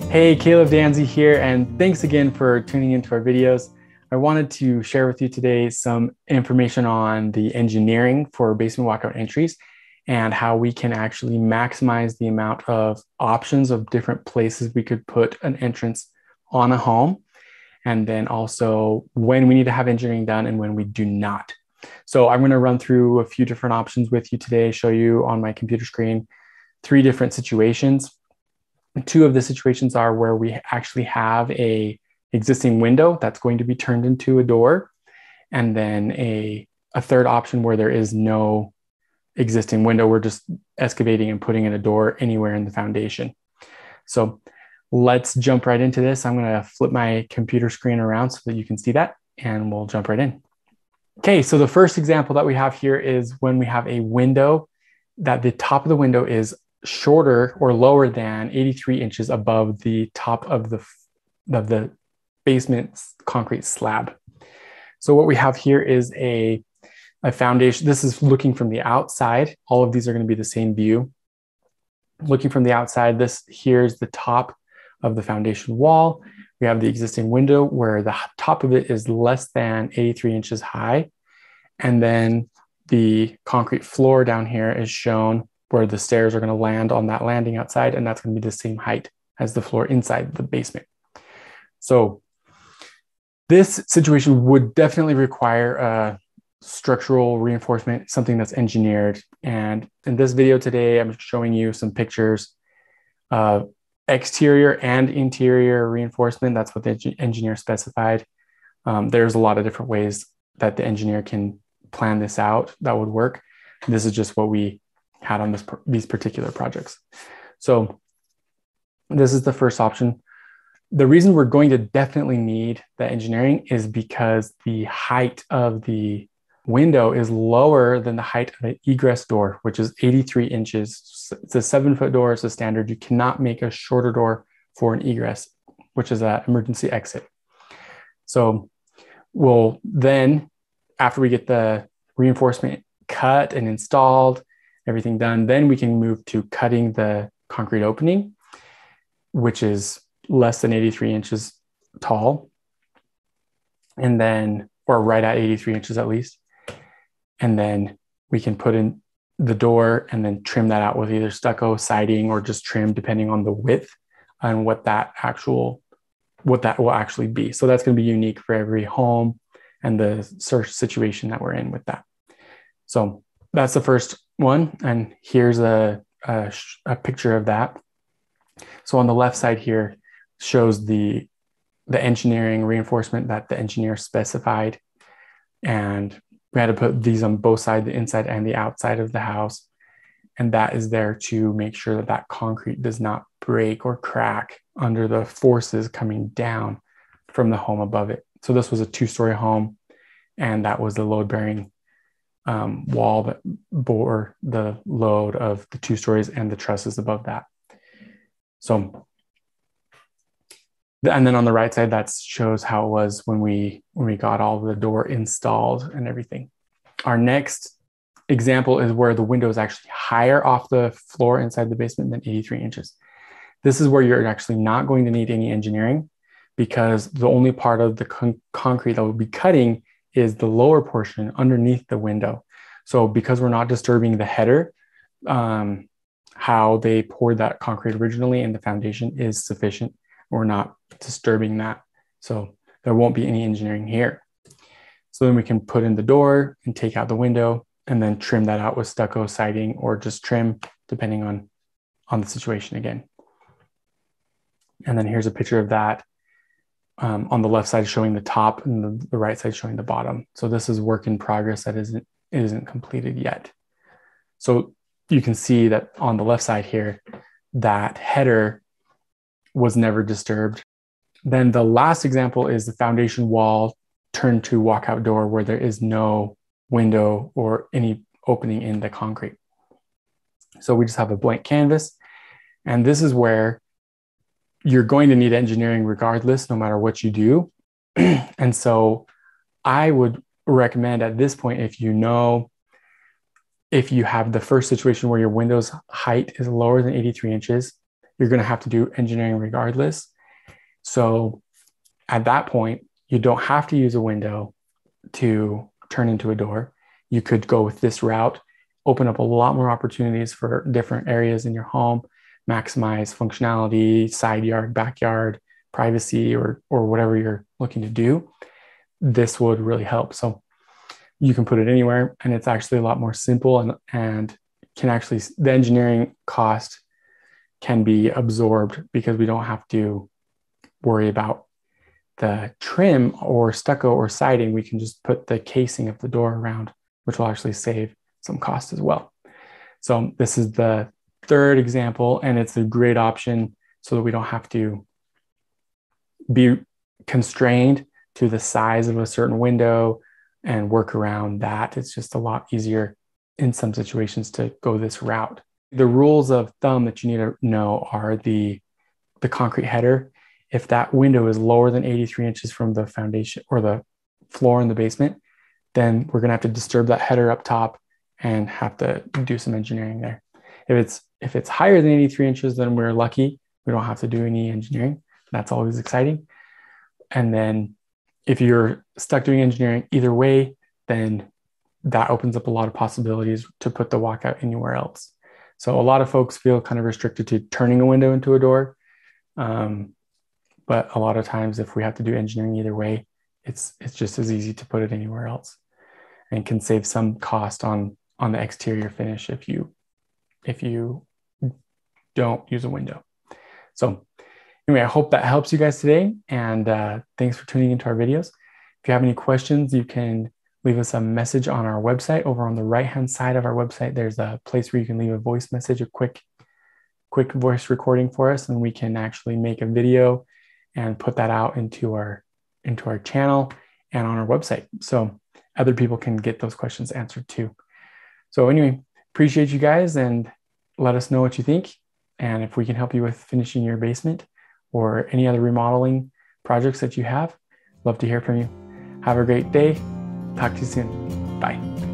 Hey, Caleb Danzy here, and thanks again for tuning into our videos. I wanted to share with you today some information on the engineering for basement walkout entries and how we can actually maximize the amount of options of different places we could put an entrance on a home, and then also when we need to have engineering done and when we do not. So I'm going to run through a few different options with you today, show you on my computer screen 3 different situations. 2 of the situations are where we actually have a existing window that's going to be turned into a door, and then a third option where there is no existing window. We're just excavating and putting in a door anywhere in the foundation. So let's jump right into this. I'm going to flip my computer screen around so that you can see that, and we'll jump right in. Okay, so the first example that we have here is when we have a window that the top of the window is shorter or lower than 83 inches above the top of the basement concrete slab. So what we have here is a foundation. This is looking from the outside. All of these are going to be the same view. Looking from the outside, this here's the top of the foundation wall. We have the existing window where the top of it is less than 83 inches high. And then the concrete floor down here is shown where the stairs are going to land on that landing outside, and that's going to be the same height as the floor inside the basement. So this situation would definitely require a structural reinforcement, something that's engineered. And in this video today, I'm showing you some pictures of exterior and interior reinforcement. That's what the engineer specified. There's a lot of different ways that the engineer can plan this out that would work. This is just what we had on these particular projects. So this is the first option. The reason we're going to definitely need the engineering is because the height of the window is lower than the height of an egress door, which is 83 inches. It's a 7-foot door as a standard. You cannot make a shorter door for an egress, which is an emergency exit. So we'll then, after we get the reinforcement cut and installed, everything done, then we can move to cutting the concrete opening, which is less than 83 inches tall, and then, or right at 83 inches at least. And then we can put in the door and then trim that out with either stucco, siding, or just trim depending on the width and what that will actually be. So that's going to be unique for every home and the search situation that we're in with that. So that's the first one, and here's a picture of that. So on the left side here shows the engineering reinforcement that the engineer specified, and we had to put these on both sides, the inside and the outside of the house, and that is there to make sure that that concrete does not break or crack under the forces coming down from the home above it. So this was a 2-story home, and that was the load-bearing wall that bore the load of the 2 stories and the trusses above that. So, and then on the right side, that shows how it was when we got all the door installed and everything. Our next example is where the window is actually higher off the floor inside the basement than 83 inches. This is where you're actually not going to need any engineering, because the only part of the concrete that we'll be cutting is the lower portion underneath the window. So because we're not disturbing the header, how they poured that concrete originally in the foundation is sufficient. We're not disturbing that. So there won't be any engineering here. So then we can put in the door and take out the window and then trim that out with stucco, siding, or just trim depending on the situation again. And then here's a picture of that. On the left side showing the top and the right side showing the bottom. So this is work in progress that isn't completed yet. So you can see that on the left side here, that header was never disturbed. Then the last example is the foundation wall turned to walkout door where there is no window or any opening in the concrete. So we just have a blank canvas, and this is where you're going to need engineering regardless, no matter what you do. And so I would recommend at this point, if you have the first situation where your window's height is lower than 83 inches, you're going to have to do engineering regardless. So at that point, you don't have to use a window to turn into a door. You could go with this route, open up a lot more opportunities for different areas in your home, maximize functionality, side yard, backyard, privacy, or whatever you're looking to do. This would really help. So you can put it anywhere, and it's actually a lot more simple, and can actually, the engineering cost can be absorbed because we don't have to worry about the trim or stucco or siding. We can just put the casing of the door around, which will actually save some cost as well. So this is the third example, and it's a great option so that we don't have to be constrained to the size of a certain window and work around that. It's just a lot easier in some situations to go this route. The rules of thumb that you need to know are the concrete header. If that window is lower than 83 inches from the foundation or the floor in the basement, then we're going to have to disturb that header up top and have to do some engineering there. If it's higher than 83 inches, then we're lucky. We don't have to do any engineering. That's always exciting. And then if you're stuck doing engineering either way, then that opens up a lot of possibilities to put the walkout anywhere else. So a lot of folks feel kind of restricted to turning a window into a door. But a lot of times if we have to do engineering either way, it's just as easy to put it anywhere else, and can save some cost on the exterior finish if you don't use a window. So anyway, I hope that helps you guys today, and thanks for tuning into our videos. If you have any questions, you can leave us a message on our website. Over on the right-hand side of our website, there's a place where you can leave a voice message, a quick voice recording for us, and we can actually make a video and put that out into our channel and on our website, so other people can get those questions answered too. So anyway, appreciate you guys, and let us know what you think. And if we can help you with finishing your basement or any other remodeling projects that you have, love to hear from you. Have a great day. Talk to you soon. Bye.